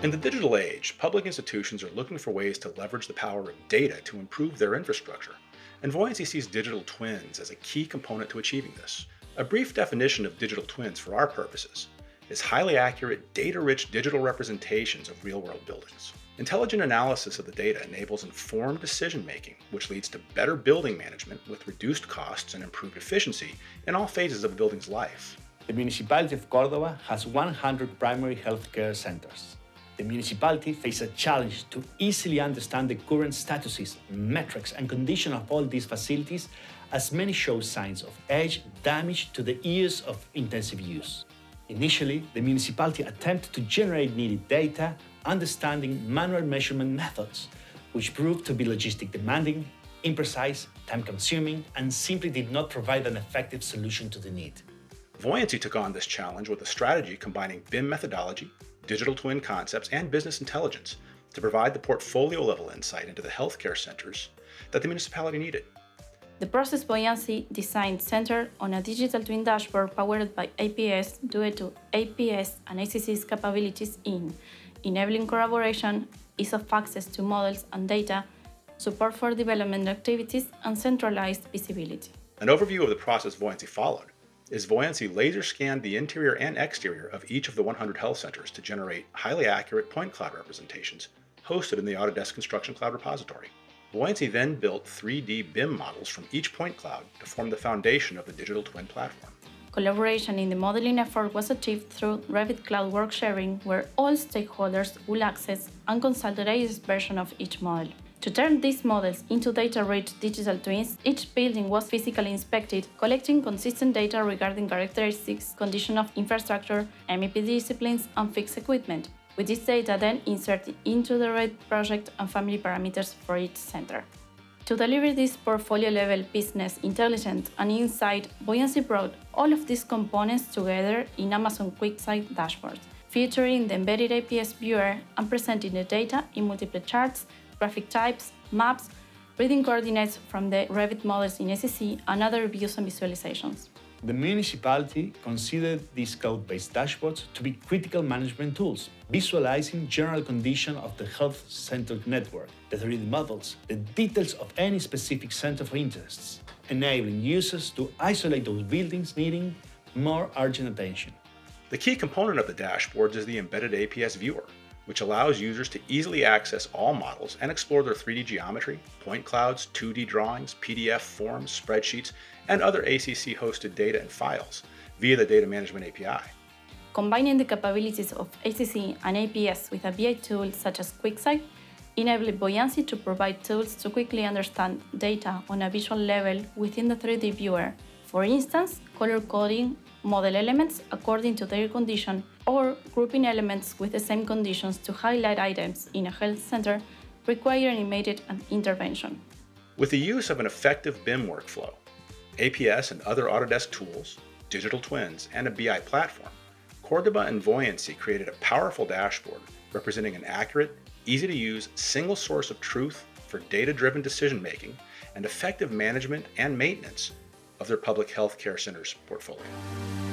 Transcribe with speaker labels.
Speaker 1: In the digital age, public institutions are looking for ways to leverage the power of data to improve their infrastructure, and Voyansi sees digital twins as a key component to achieving this. A brief definition of digital twins for our purposes is highly accurate, data-rich digital representations of real-world buildings. Intelligent analysis of the data enables informed decision-making, which leads to better building management with reduced costs and improved efficiency in all phases of a building's life.
Speaker 2: The Municipality of Córdoba has 100 primary healthcare centers. The municipality faces a challenge to easily understand the current statuses, metrics, and condition of all these facilities, as many show signs of age, damage to the years of intensive use. Initially, the municipality attempted to generate needed data, understanding manual measurement methods, which proved to be logistic demanding, imprecise, time-consuming, and simply did not provide an effective solution to the need.
Speaker 1: Voyansi took on this challenge with a strategy combining BIM methodology, digital twin concepts, and business intelligence to provide the portfolio-level insight into the healthcare centers that the municipality needed.
Speaker 3: The process Voyansi designed centered on a digital twin dashboard powered by APS due to APS and ACC's capabilities in enabling collaboration, ease of access to models and data, support for development activities, and centralized visibility.
Speaker 1: An overview of the process Voyansi followed is Voyansi laser scanned the interior and exterior of each of the 100 health centers to generate highly accurate point cloud representations hosted in the Autodesk Construction Cloud repository. Voyansi then built 3D BIM models from each point cloud to form the foundation of the digital twin platform.
Speaker 3: Collaboration in the modeling effort was achieved through Revit Cloud work sharing, where all stakeholders will access and consult the latest version of each model. To turn these models into data-rich digital twins, each building was physically inspected, collecting consistent data regarding characteristics, condition of infrastructure, MEP disciplines, and fixed equipment, with this data then inserted into the Revit project and family parameters for each center. To deliver this portfolio-level business intelligence and insight, Voyansi brought all of these components together in Amazon QuickSight dashboards, featuring the embedded APS viewer and presenting the data in multiple charts, graphic types, maps, reading coordinates from the Revit models in ACC, and other views and visualizations.
Speaker 2: The municipality considered these cloud-based dashboards to be critical management tools, visualizing general condition of the health center network, the 3D models, the details of any specific center of interests, enabling users to isolate those buildings needing more urgent attention.
Speaker 1: The key component of the dashboards is the embedded APS viewer, which allows users to easily access all models and explore their 3D geometry, point clouds, 2D drawings, PDF forms, spreadsheets, and other ACC-hosted data and files via the Data Management API.
Speaker 3: Combining the capabilities of ACC and APS with a BI tool such as QuickSight enabled Voyansi to provide tools to quickly understand data on a visual level within the 3D viewer. For instance, color coding model elements according to their condition, or grouping elements with the same conditions to highlight items in a health center requiring immediate intervention.
Speaker 1: With the use of an effective BIM workflow, APS and other Autodesk tools, digital twins, and a BI platform, Córdoba and Voyansi created a powerful dashboard representing an accurate, easy-to-use single source of truth for data-driven decision-making and effective management and maintenance of their public health care centers portfolio.